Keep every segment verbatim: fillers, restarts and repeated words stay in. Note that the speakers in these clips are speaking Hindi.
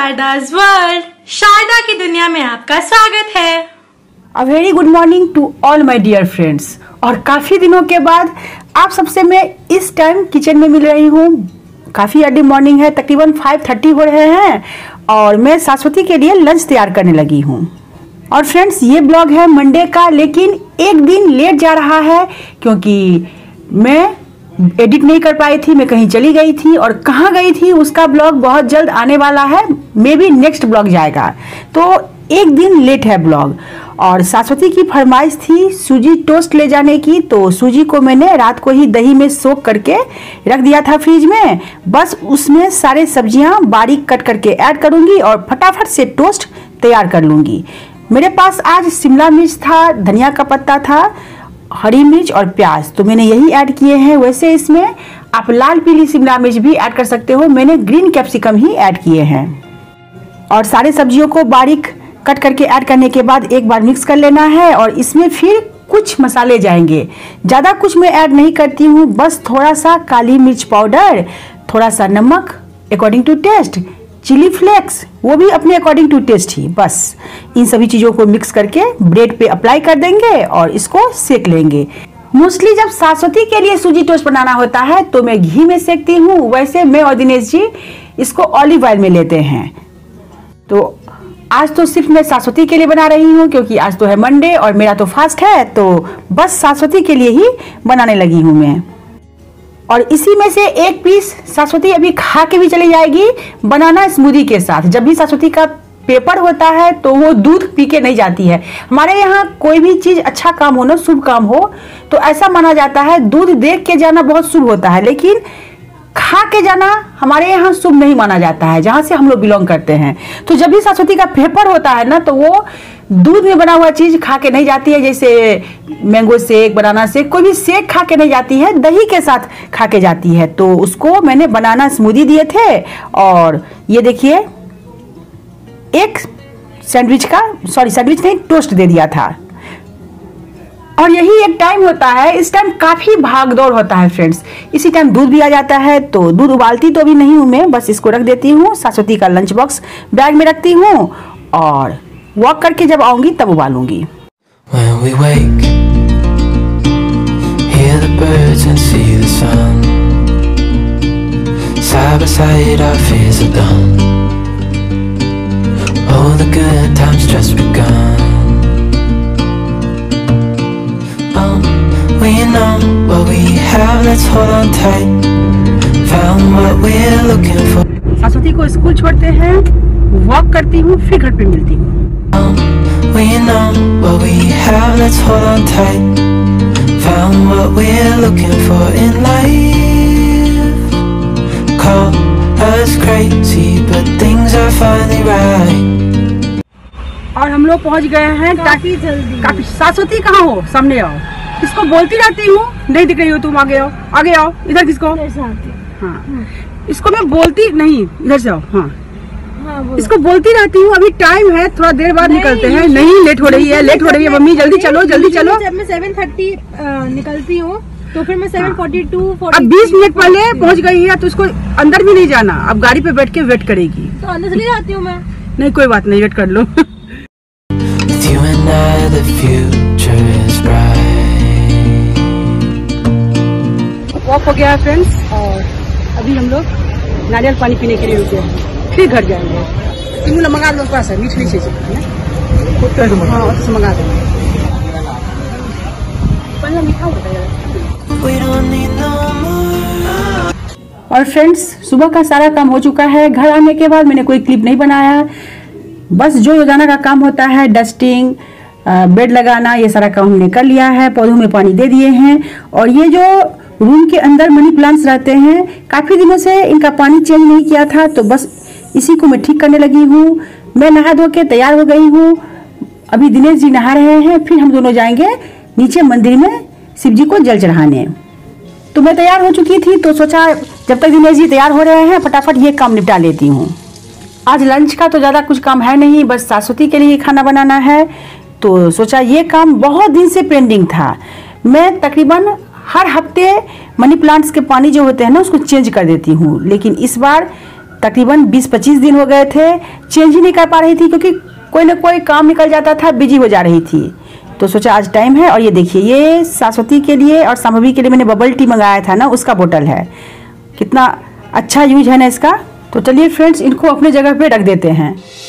शारदा's वर्ल्ड, शारदा की दुनिया में आपका स्वागत है। A very good morning to all my dear friends. और काफ़ी दिनों के बाद आप सबसे मैं इस टाइम किचन में मिल रही हूँ। काफ़ी अर्ली मॉर्निंग है, तकरीबन फाइव थर्टी हो रहे हैं और मैं शाश्वती के लिए लंच तैयार करने लगी हूँ। और फ्रेंड्स, ये ब्लॉग है मंडे का, लेकिन एक दिन लेट जा रहा है क्योंकि मैं एडिट नहीं कर पाई थी। मैं कहीं चली गई थी और कहाँ गई थी उसका ब्लॉग बहुत जल्द आने वाला है। मे बी नेक्स्ट ब्लॉग जाएगा, तो एक दिन लेट है ब्लॉग। और शाश्वती की फरमाइश थी सूजी टोस्ट ले जाने की, तो सूजी को मैंने रात को ही दही में सोख करके रख दिया था फ्रिज में। बस उसमें सारे सब्जियां बारीक कट करके ऐड करूंगी और फटाफट से टोस्ट तैयार कर लूंगी। मेरे पास आज शिमला मिर्च था, धनिया का पत्ता था, हरी मिर्च और प्याज, तो मैंने यही ऐड किए हैं। वैसे इसमें आप लाल पीली शिमला मिर्च भी ऐड कर सकते हो, मैंने ग्रीन कैप्सिकम ही ऐड किए हैं। और सारे सब्जियों को बारीक कट करके ऐड करने के बाद एक बार मिक्स कर लेना है। और इसमें फिर कुछ मसाले जाएंगे, ज़्यादा कुछ मैं ऐड नहीं करती हूँ, बस थोड़ा सा काली मिर्च पाउडर, थोड़ा सा नमक according to taste, chili flakes वो भी अपने अकॉर्डिंग टू टेस्ट ही। बस इन सभी चीज़ों को मिक्स करके ब्रेड पे अप्लाई कर देंगे और इसको सेक लेंगे। मोस्टली जब शाश्वती के लिए सूजी टोस्ट बनाना होता है तो मैं घी में सेकती हूँ, वैसे मैं और दिनेश जी इसको ऑलिव ऑयल में लेते हैं। तो आज तो सिर्फ मैं शाश्वती के लिए बना रही हूँ क्योंकि आज तो है मंडे और मेरा तो फास्ट है, तो बस शाश्वती के लिए ही बनाने लगी हूँ मैं। और इसी में से एक पीस शाश्वती अभी खा के भी चली जाएगी बनाना स्मूदी के साथ। जब भी शाश्वती का पेपर होता है तो वो दूध पी के नहीं जाती है। हमारे यहाँ कोई भी चीज़ अच्छा काम हो ना, शुभ काम हो, तो ऐसा माना जाता है दूध देख के जाना बहुत शुभ होता है, लेकिन खा के जाना हमारे यहाँ शुभ नहीं माना जाता है, जहाँ से हम लोग बिलोंग करते हैं। तो जब भी शाश्वती का पेपर होता है ना, तो वो दूध में बना हुआ चीज़ खा के नहीं जाती है, जैसे मैंगो शेक, बनाना शेक, कोई भी शेक खा के नहीं जाती है, दही के साथ खा के जाती है। तो उसको मैंने बनाना स्मूदी दिए थे। और ये देखिए एक सैंडविच का, सॉरी सैंडविच नहीं, टोस्ट दे दिया था। और यही एक टाइम होता है, इस टाइम काफ़ी भाग दौड़ होता है फ्रेंड्स। इसी टाइम दूध भी आ जाता है, तो दूध उबालती तो अभी नहीं हूँ मैं, बस इसको रख देती हूँ। शाश्वती का लंच बॉक्स बैग में रखती हूँ और वॉक करके जब आऊंगी तब उबालूंगी। When we wake, hear the birds and see the sun. Side by side our fears are done. All the good times just begun. Um, we know what we have, let's hold on tight. Found what we're looking for. शाश्वती को स्कूल छोड़ते हैं, वॉक करती हूँ, फिर घर पे मिलती हूँ। We know what we have, let's hold on tight. Found what we're looking for in life. Call us crazy, but things are finally right. और हम लोग पहुंच गए हैं काफी जल्दी। काफी शाश्वती कहाँ हो? सामने आओ। इसको बोलती रहती हूँ, नहीं दिख रही हो तुम, आगे आओ, आगे आओ। इधर किसको? हाँ, इसको मैं बोलती नहीं, इधर से आओ। हाँ, हाँ, इसको बोलती रहती हूँ, अभी टाइम है, थोड़ा देर बाद निकलते हैं। नहीं, लेट हो रही है, लेट हो रही है मम्मी, जल्दी चलो, जल्दी चलो। जब मैं सेवन थर्टी निकलती हूँ तो फिर मैं सेवन फोर्टी टू अब बीस मिनट पहले पहुँच गई है, तो इसको अंदर भी नहीं जाना, अब गाड़ी पे बैठ के वेट करेगी। तो अंदर चली जाती हूँ मैं। नहीं, कोई बात नहीं, वेट कर लो। With you and I, the future is bright. Walk हो गया है फ्रेंड्स, और अभी हम लोग नारियल पानी पीने के लिए रुके हैं, फिर घर जाएंगे। तुम मंगा लो, पास है मीठी मीठी चीज, हाँ उससे मंगा देंगे। पहले मीठा होता है। We don't need no more. और फ्रेंड्स, सुबह का सारा काम हो चुका है। घर आने के बाद मैंने कोई क्लिप नहीं बनाया, बस जो रोजाना का काम होता है, डस्टिंग, बेड लगाना, ये सारा काम हमने कर लिया है। पौधों में पानी दे दिए हैं। और ये जो रूम के अंदर मनी प्लांट्स रहते हैं, काफ़ी दिनों से इनका पानी चेंज नहीं किया था, तो बस इसी को मैं ठीक करने लगी हूँ। मैं नहा धो के तैयार हो गई हूँ, अभी दिनेश जी नहा रहे हैं, फिर हम दोनों जाएंगे नीचे मंदिर में शिव जी को जल चढ़ाने। तो मैं तैयार हो चुकी थी, तो सोचा जब तक दिनेश जी तैयार हो रहे हैं फटाफट ये काम निपटा लेती हूँ। आज लंच का तो ज़्यादा कुछ काम है नहीं, बस शाश्वती के लिए खाना बनाना है, तो सोचा ये काम बहुत दिन से पेंडिंग था। मैं तकरीबन हर हफ्ते मनी प्लांट्स के पानी जो होते हैं ना उसको चेंज कर देती हूँ, लेकिन इस बार तकरीबन बीस पच्चीस दिन हो गए थे, चेंज ही नहीं कर पा रही थी क्योंकि कोई ना कोई काम निकल जाता था, बिजी हो जा रही थी। तो सोचा आज टाइम है। और ये देखिए, ये सरस्वती के लिए और संभवी के लिए मैंने बबल टी मंगाया था ना, उसका बोतल है। कितना अच्छा यूज है ना इसका। तो चलिए फ्रेंड्स, इनको अपने जगह पे रख देते हैं।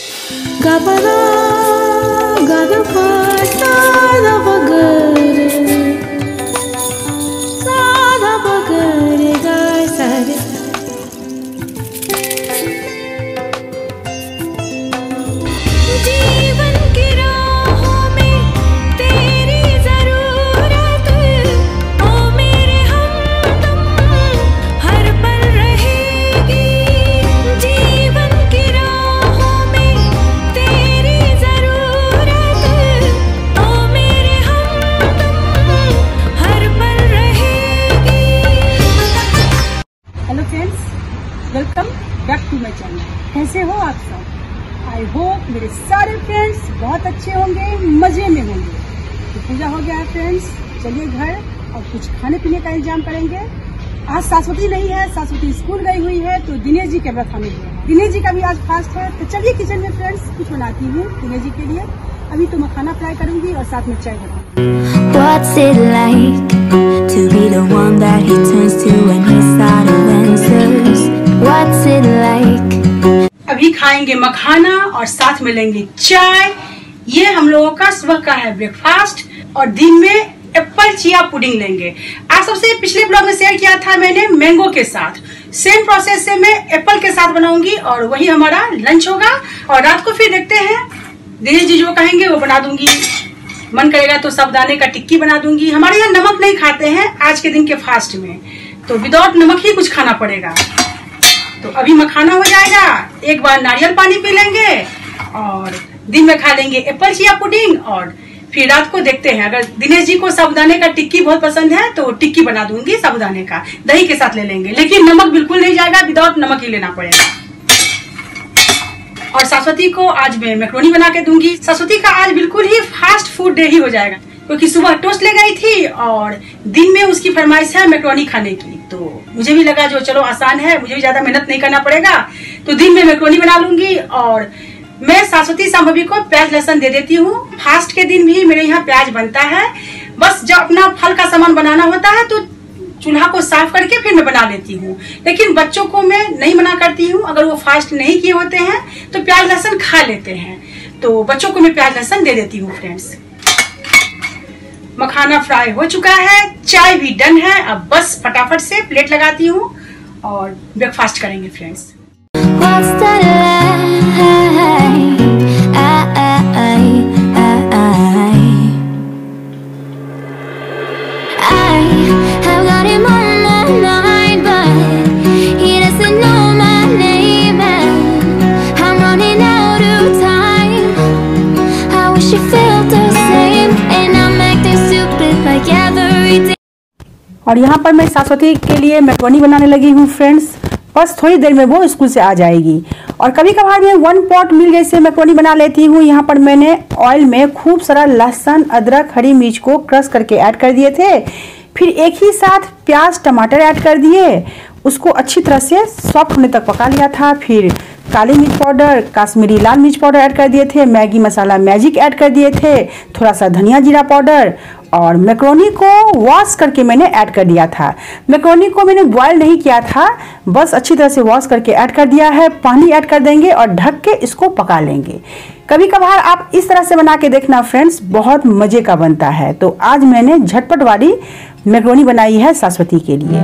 Welcome back to my channel. कैसे हो आप सब? आई होप मेरे सारे फ्रेंड्स बहुत अच्छे होंगे, मजे में होंगे। तो पूजा हो गया है फ्रेंड्स, चलिए घर और कुछ खाने पीने का इंतजाम करेंगे। आज सरस्वती नहीं है, सरस्वती स्कूल गई हुई है, तो दिनेश जी के व्रत हमें है। दिनेश जी का भी आज फास्ट है। तो चलिए किचन में फ्रेंड्स कुछ बनाती हूँ दिनेश जी के लिए। अभी तो मैं खाना फ्राई करूंगी और साथ में चाय बनाऊंगी। What's it like to be the one that he turns to when he's out of answers? What's it like? अभी खाएंगे मखाना और साथ में लेंगे चाय। ये हम लोगों का सुबह का है ब्रेकफास्ट। और दिन में एप्पल चिया पुडिंग लेंगे। आप सबसे पिछले ब्लॉग में शेयर किया था मैंने मैंगो के साथ। सेम प्रोसेस से मैं एप्पल के साथ बनाऊंगी और वही हमारा लंच होगा। और रात को फिर देखते हैं, दिनेश जी जो कहेंगे वो बना दूंगी। मन करेगा तो साबुदाने का टिक्की बना दूंगी। हमारे यहाँ नमक नहीं खाते हैं आज के दिन के फास्ट में, तो विदाउट नमक ही कुछ खाना पड़ेगा। तो अभी मखाना हो जाएगा, एक बार नारियल पानी पी लेंगे और दिन में खा लेंगे एप्पल चिया पुडिंग। और फिर रात को देखते हैं, अगर दिनेश जी को साबुदाने का टिक्की बहुत पसंद है तो टिक्की बना दूंगी साबुदाने का, दही के साथ ले लेंगे। लेकिन नमक बिल्कुल नहीं जाएगा, विदाउट नमक ही लेना पड़ेगा। और सरस्वती को आज मैं मैक्रोनी बना के दूंगी। सरस्वती का आज बिल्कुल ही फास्ट फूड डे ही हो जाएगा, क्योंकि सुबह टोस्ट ले गई थी और दिन में उसकी फरमाइश है मैक्रोनी खाने की। तो मुझे भी लगा जो चलो आसान है, मुझे भी ज्यादा मेहनत नहीं करना पड़ेगा, तो दिन में मैक्रोनी बना लूंगी। और मैं सरस्वती संभवी को प्याज लहसुन दे देती हूँ। फास्ट के दिन भी मेरे यहाँ प्याज बनता है। बस जब अपना फल का सामान बनाना होता है तो चूल्हा को साफ करके फिर मैं बना लेती हूँ। लेकिन बच्चों को मैं नहीं मना करती हूँ, अगर वो फास्ट नहीं किए होते हैं तो प्याज लहसुन खा लेते हैं, तो बच्चों को मैं प्याज लहसुन दे देती हूँ फ्रेंड्स। मखाना फ्राई हो चुका है, चाय भी डन है। अब बस फटाफट से प्लेट लगाती हूँ और ब्रेकफास्ट करेंगे friends. What's the lie? I, I, I, I, I have got him on my mind, but he doesn't know my name, and I'm running out of time. I wish you felt the same, and I'm acting stupid like every day. और यहाँ पर मैं सरस्वती के लिए मैक्रोनी बनाने लगी हूँ फ्रेंड्स। बस थोड़ी देर में वो स्कूल से आ जाएगी। और कभी कभार मैं वन पॉट मील जैसे मैक्रोनी बना लेती हूँ। यहाँ पर मैंने ऑयल में खूब सारा लहसुन, अदरक, हरी मिर्च को क्रश करके ऐड कर दिए थे। फिर एक ही साथ प्याज, टमाटर ऐड कर दिए, उसको अच्छी तरह से सॉफ्ट होने तक पका लिया था। फिर काली मिर्च पाउडर, काश्मीरी लाल मिर्च पाउडर ऐड कर दिए थे, मैगी मसाला मैजिक ऐड कर दिए थे, थोड़ा सा धनिया जीरा पाउडर। और मैक्रोनी को वॉश करके मैंने ऐड कर दिया था। मैक्रोनी को मैंने बॉयल नहीं किया था, बस अच्छी तरह से वॉश करके ऐड कर दिया है। पानी ऐड कर देंगे और ढक के इसको पका लेंगे। कभी कभार आप इस तरह से बना के देखना फ्रेंड्स, बहुत मजे का बनता है। तो आज मैंने झटपट वाली मैक्रोनी बनाई है सरस्वती के लिए।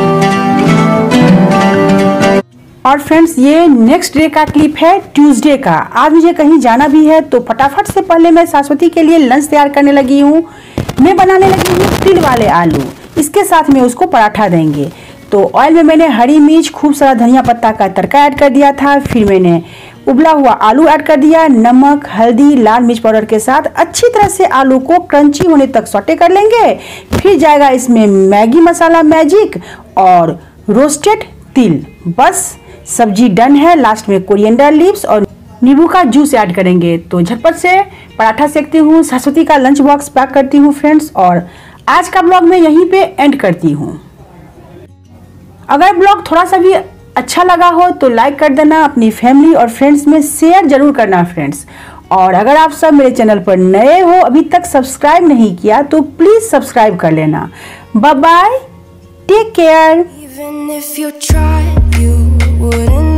और फ्रेंड्स ये नेक्स्ट डे का क्लिप है, ट्यूसडे का। आज मुझे कहीं जाना भी है, तो फटाफट से पहले मैं सरस्वती के लिए लंच तैयार करने लगी हूँ। मैं बनाने लगी हूँ तिल वाले आलू, इसके साथ में उसको पराठा देंगे। तो ऑयल में मैंने हरी मिर्च, खूब सारा धनिया पत्ता का तड़का ऐड कर दिया था। फिर मैंने उबला हुआ आलू ऐड कर दिया, नमक, हल्दी, लाल मिर्च पाउडर के साथ अच्छी तरह से आलू को क्रंची होने तक सौटे कर लेंगे। फिर जाएगा इसमें मैगी मसाला मैजिक और रोस्टेड तिल। बस सब्जी डन है। लास्ट में कोरिएंडर लीव्स और नींबू का जूस ऐड करेंगे। तो झटपट से पराठा सेकती हूँ, सरस्वती का लंच बॉक्स पैक करती हूँ फ्रेंड्स। और आज का ब्लॉग मैं यहीं पे एंड करती हूँ। अगर ब्लॉग थोड़ा सा भी अच्छा लगा हो तो लाइक कर देना, अपनी फैमिली और फ्रेंड्स में शेयर जरूर करना फ्रेंड्स। और अगर आप सब मेरे चैनल पर नए हो, अभी तक सब्सक्राइब नहीं किया तो प्लीज सब्सक्राइब कर लेना। Bye bye, take care. Even if you tried, you wouldn't